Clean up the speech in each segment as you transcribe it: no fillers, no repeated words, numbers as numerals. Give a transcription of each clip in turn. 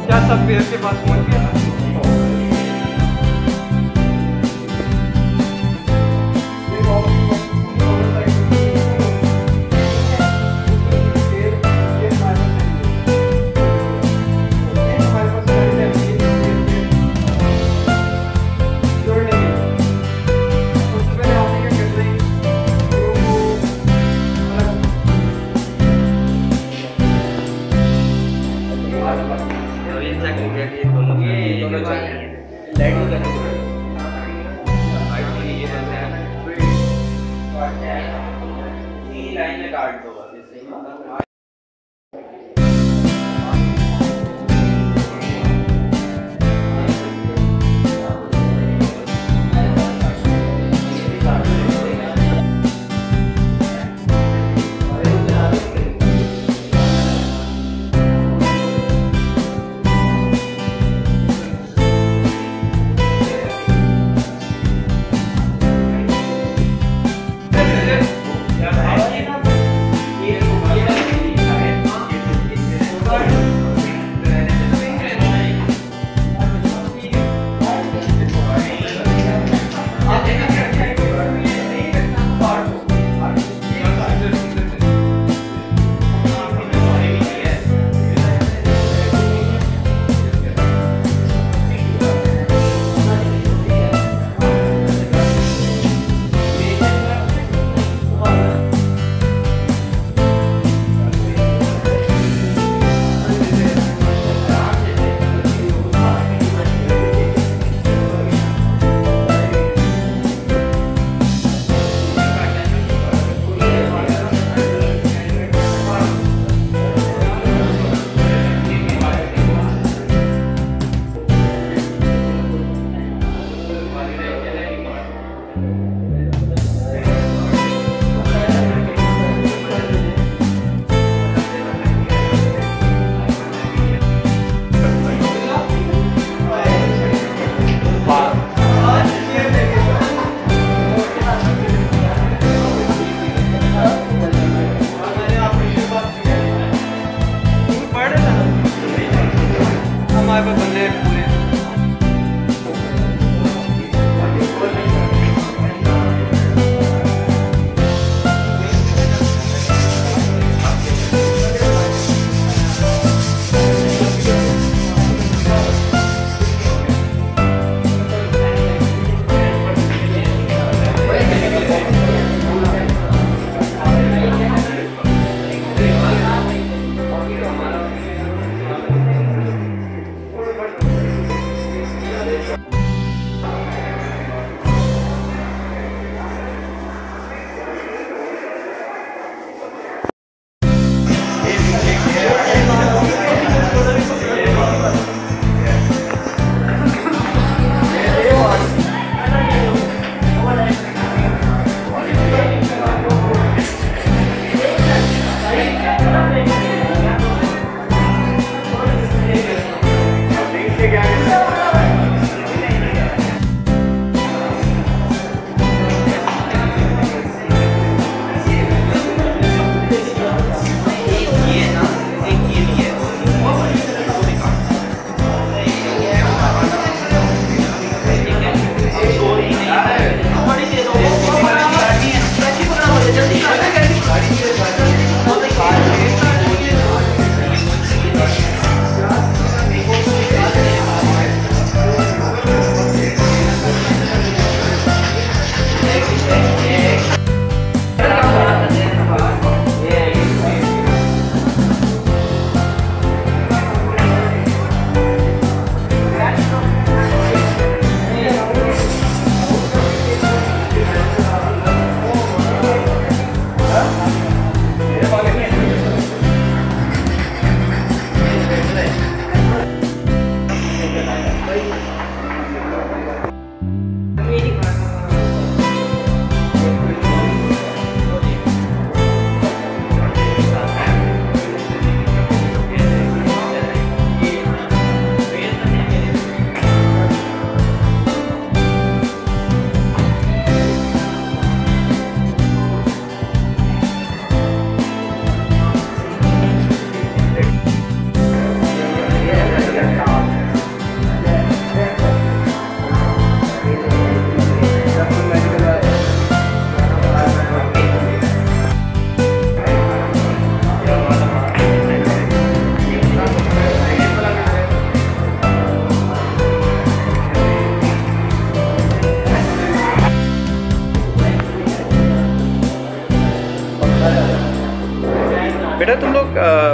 क्या सब पेड़ के पास पहुंच गया ना? लाइन में काट दो बस इससे ही।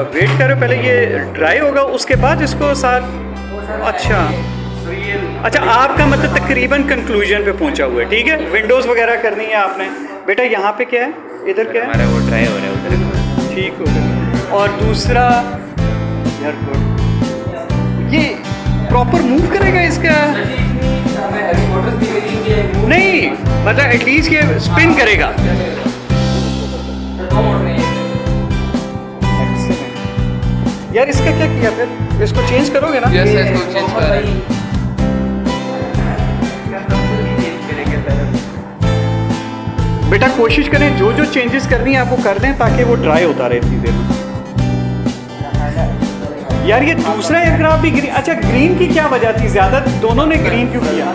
वेट करो, पहले ये ड्राई होगा उसके बाद इसको साथ। अच्छा अच्छा, आपका मतलब तकरीबन कंक्लूजन पे पहुंचा हुआ है, ठीक है। विंडोज़ वगैरह करनी है आपने। बेटा यहाँ पे क्या है, इधर क्या है? हमारा वो ड्राई हो रहा है उधर। ठीक हो गया। और दूसरा यार गुड, ये प्रॉपर मूव करेगा इसका? नहीं मतलब एटलीस्ट ये स्पिन करेगा। यार इसका क्या किया फिर? इसको चेंज करोगे ना? यस इसको चेंज कर। बेटा कोशिश करें जो जो चेंजेस करनी है आपको कर दें ताकि वो ड्राई होता रहे इतनी देर में। यार ये दूसरा एयरक्राफ्ट भी ग्रीन। अच्छा ग्रीन की क्या वजह थी? ज़्यादा दोनों ने ग्रीन क्यों किया?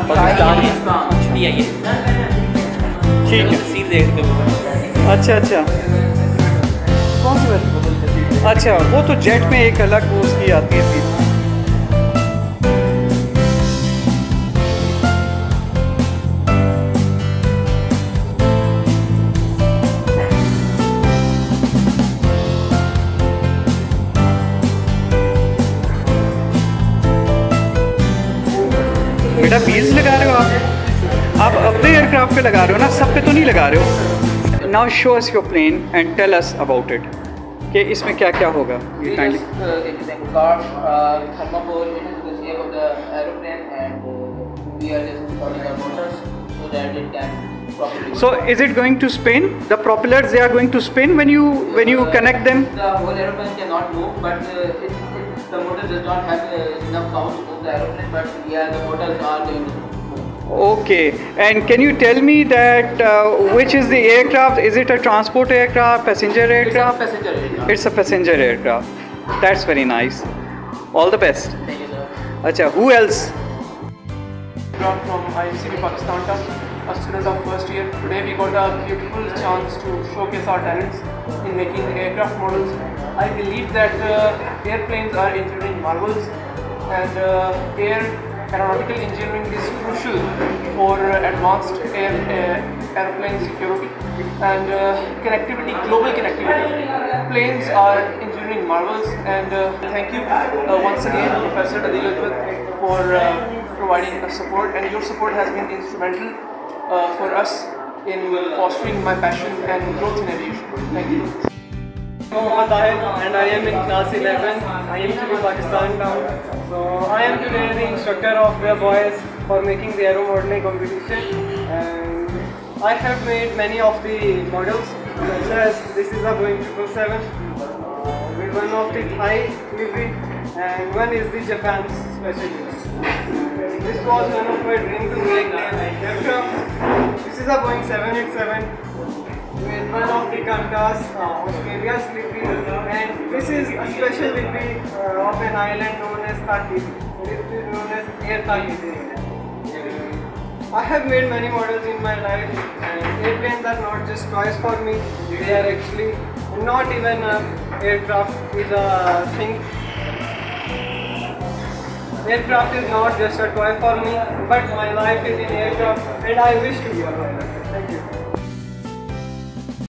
ठीक है। अच्छा अच्छा, कौन सी बात? अच्छा वो तो जेट में एक अलग वो उसकी आती है थी। बेटा व्हील्स लगा रहे हो आप अपने एयरक्राफ्ट पे लगा रहे हो ना, सब पे तो नहीं लगा रहे हो। Now show us your plan and tell us about it कि इसमें क्या क्या होगा। ये kindly So is it going to spin? The propellers they are going to spin when you connect them? The whole aeroplane cannot move, but the motor does not have enough power to move the aeroplane, but yeah, the motors are going to move. Okay, and can you tell me that which is the aircraft? Is it a transport aircraft, passenger aircraft? It's a passenger aircraft. It's a passenger aircraft. That's very nice. All the best. Thank you, sir. Acha, who else? From IMCB Pakistan, a student of first year. Today we got a beautiful chance to showcase our talents in making aircraft models. I believe that airplanes are engineering marvels, and aeronautical engineering is crucial for advanced airplane security and connectivity, global connectivity. Planes are engineering marvels, and thank you once again Professor Adil Ajwad for providing us support, and your support has been instrumental for us in fostering my passion and growth in aviation. Thank you. Mohammad Ahmed, and I am in class 11. I am from Pakistan now. So I am today the instructor of the boys for making the aero modeling competition, and I have made many of the models, such as this is a Boeing 777, with one of the Thai livery, and one is the Japan's specialist. This was one of my dreams to make an aircraft. This is a Boeing 787 with one of the Qantas, Australia's livery, and this is a special livery of an island known as Tahiti. It is known as Air Tahiti. I have made many models in my life, and airplanes are not just toys for me. They are actually not even aircraft is a thing. Aircraft is not just a toy for me, but my life is in aircraft, and I wish to be a pilot.